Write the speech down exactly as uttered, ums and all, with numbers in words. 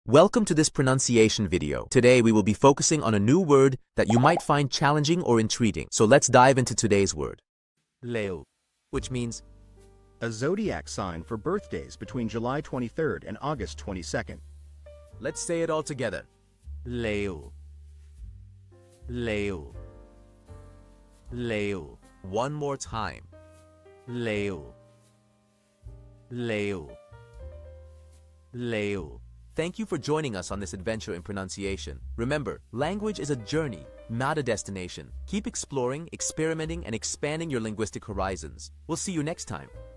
Welcome to this pronunciation video. Today we will be focusing on a new word that you might find challenging or intriguing. So let's dive into today's word. Leo, which means a zodiac sign for birthdays between July twenty-third and August twenty-second. Let's say it all together. Leo. Leo. Leo. One more time. Leo. Leo. Leo. Thank you for joining us on this adventure in pronunciation. Remember, language is a journey, not a destination. Keep exploring, experimenting, and expanding your linguistic horizons. We'll see you next time.